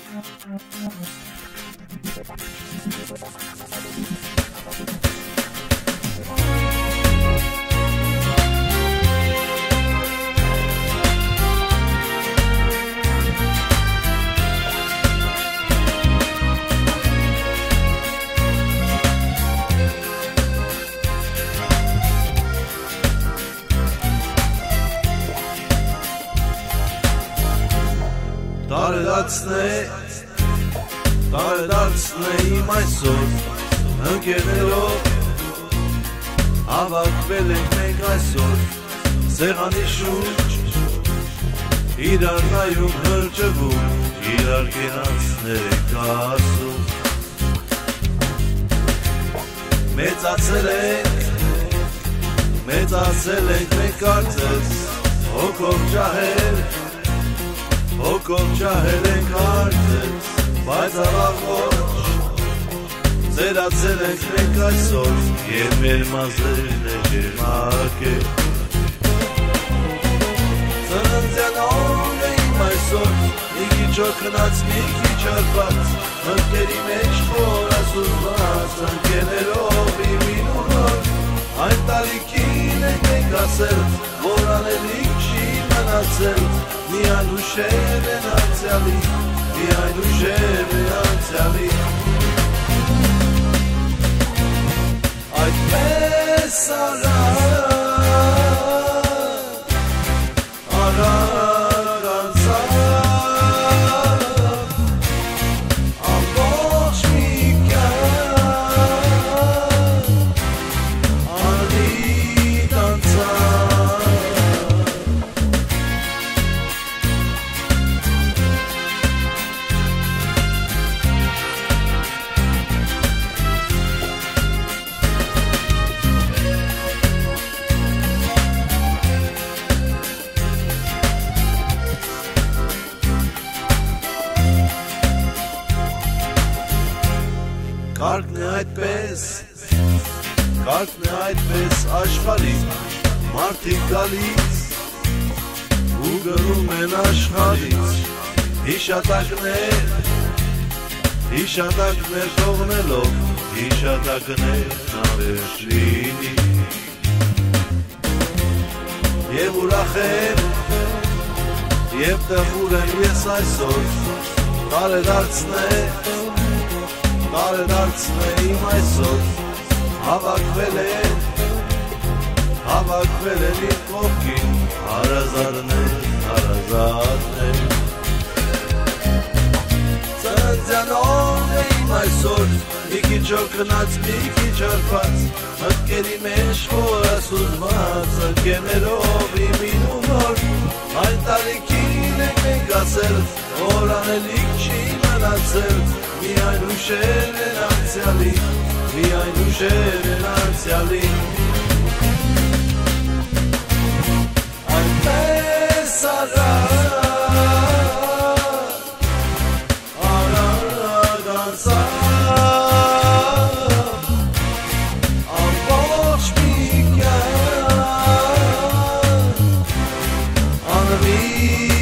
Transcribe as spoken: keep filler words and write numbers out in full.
Տարեդացնե, տարեդացնե իմ այսօր, ընկերներով, հավաքվել ենք մենք այսօր, սեղանի շուրջ, իրար նայում հրճվում, իրար կենացներ ենք ասում, մեծացել ենք, մեծացել ենք մենք կարծես, հոգով ջահել, հոգով ջահել ենք արդես, բայց ավաղ ոչ, ձերացել ենք մենք այսօր, և մեր մազերն է ջերմակել։ Ծննդյան օրն է իմ այսօր, մի քիչ օգնած, մի քիչ արված, մտքերի մեջ խորասուզված, ընկերներով իմ ինունով, այն տարիքին ենք մենք ասել, որ անելիք չի մնացել, միայն ուշեր են անցյալի, միայն ուշեր են անցյալի, այդպես արագ, արագ անցավ, ամբողջ մի կյանք, անհիտ անցավ, Կարգն է այդպես, կարգն է այդպես աշխարհին, մարդիկ գալիս ու գնում են աշխարհից, հիշատակներ, հիշատակներ թողնելով, հիշատակներ հավերժ լինի, և ուրախ եմ, և տխուր եմ ես այսօր, տարեդարձներ, տարեդարձն է իմ այսօր, հավաքվել են, հավաքվել են իմ կողքին, հարազարներ, հարազարներ, ծննդյան օրն է իմ այսօր, մի քիչ օգնած, մի քիչ արված, մտքերի մեջ խորասուզված, ընկերներով իմ ինունով, այն տարիքին ենք մենք ասել, որ անելիք չի մնացել, միայն ուշեր են անցյալի, միայն ուշեր են անցյալի, այնպես արագ, արագ անցավ, ամբողջ մի կյանք, անհիտ